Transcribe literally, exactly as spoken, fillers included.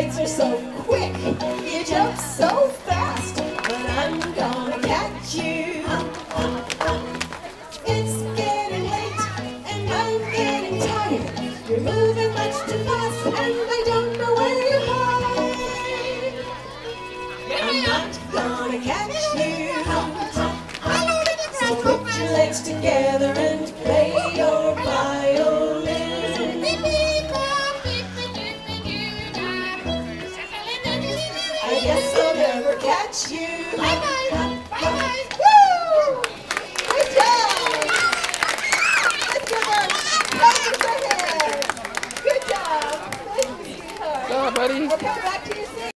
legs are so quick, you jump so fast, but I'm gonna catch you. It's getting late and I'm getting tired. You're moving much too fast and I don't know where you hide. I'm not gonna catch you. So put your legs together and play